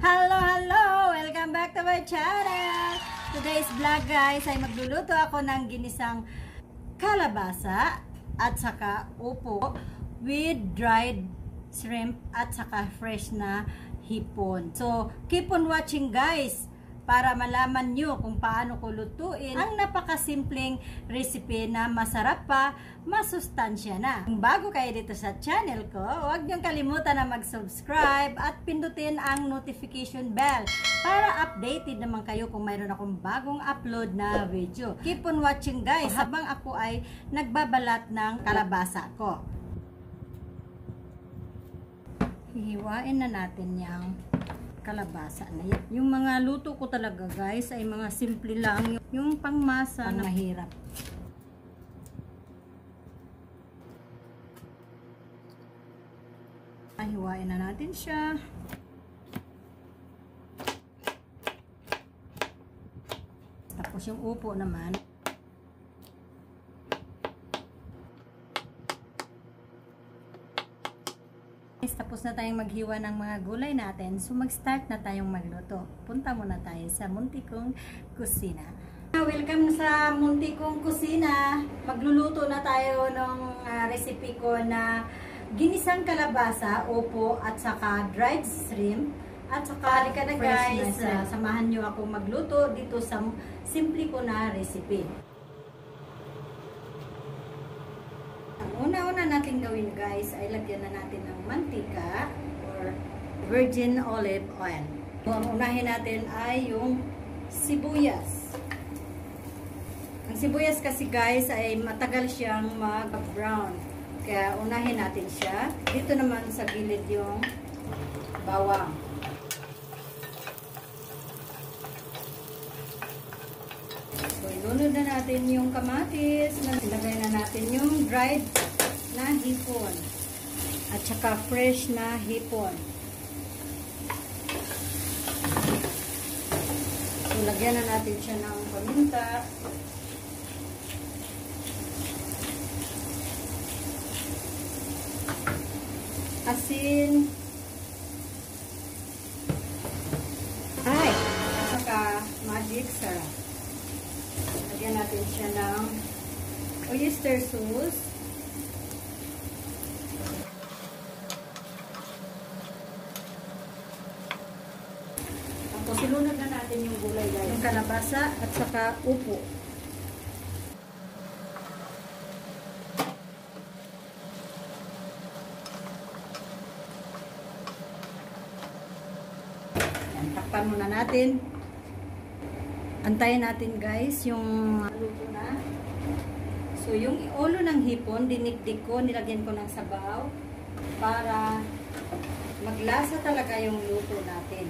Hello, hello! Welcome back to my channel! Today's vlog guys ay magluluto ako ng ginisang kalabasa at saka upo with dried shrimp at saka fresh na hipon. So, keep on watching guys para malaman nyo kung paano ko lutuin ang napakasimpleng recipe na masarap pa, masustansya na. Kung bago kayo dito sa channel ko, huwag niyong kalimutan na mag-subscribe at pindutin ang notification bell para updated naman kayo kung mayroon akong bagong upload na video. Keep on watching guys habang ako ay nagbabalat ng kalabasa ko. Hihiwain na natin yung kalabasa na yan. Yung mga luto ko talaga guys ay mga simple lang. Yung pangmasa na mahirap. Hiwain na natin siya. Tapos yung upo naman. Tapos na tayong maghiwa ng mga gulay natin. So mag-start na tayong magluto. Punta muna tayo sa muntikong kusina. Welcome sa muntikong kusina. Magluluto na tayo ng recipe ko na ginisang kalabasa, upo at saka dried shrimp. At saka halika na guys, samahan nyo ako magluto dito sa simple ko na recipe. Una-una natin gawin guys ay lagyan na natin ng mantika or virgin olive oil. So, ang unahin natin ay yung sibuyas. Ang sibuyas kasi guys ay matagal siyang mag-brown. Kaya unahin natin siya. Dito naman sa gilid yung bawang. So, ilunod na natin yung kamatis. Ilagay na natin yung dried na hipon. At saka fresh na hipon. So, lagyan na natin siya ng paminta. Asin. At saka magic sarap. Lagyan natin siya ng oyster sauce. Tapos ilunod na natin yung gulay guys. Yung kalabasa at saka upo. Yan, takpan muna natin. Antayin natin guys yung luto na. So yung ulo ng hipon, dinikdik ko, nilagyan ko ng sabaw para maglasa talaga yung luto natin.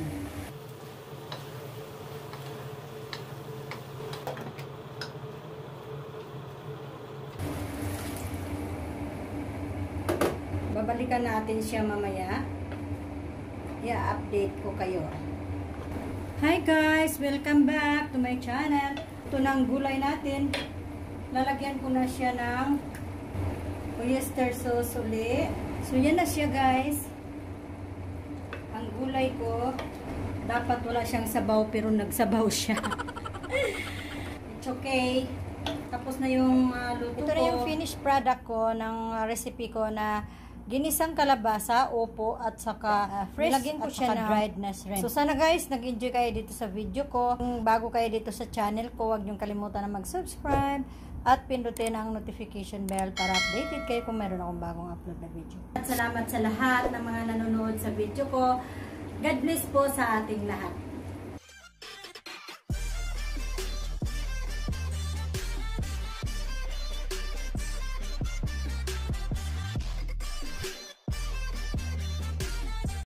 Babalikan natin siya mamaya. I-update ko kayo. Hi guys! Welcome back to my channel. Ito ng gulay natin. Lalagyan ko na siya ng oyster sauce uli. So yan na siya guys. Ang gulay ko, dapat wala siyang sabaw pero nagsabaw siya. It's okay. Tapos na yung luto ko. Ito na yung finished product ko ng recipe ko na ginisang kalabasa, upo at saka fresh lagyan ko siya na dried na shrimp. So sana guys, nag-enjoy kayo dito sa video ko. Kung bago kayo dito sa channel ko, huwag niyong kalimutan na mag-subscribe at pindutin ang notification bell para updated kayo kung meron akong bagong upload na video. At salamat sa lahat ng mga nanonood sa video ko. God bless po sa ating lahat.